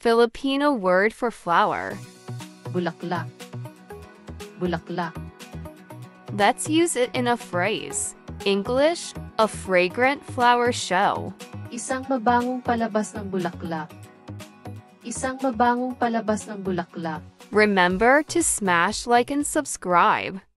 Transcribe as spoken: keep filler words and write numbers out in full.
Filipino word for flower. Bulaklak. Bulaklak. Let's use it in a phrase. English, a fragrant flower show. Isang mabangong palabas ng bulaklak. Isang mabangong palabas ng bulaklak. Remember to smash like and subscribe.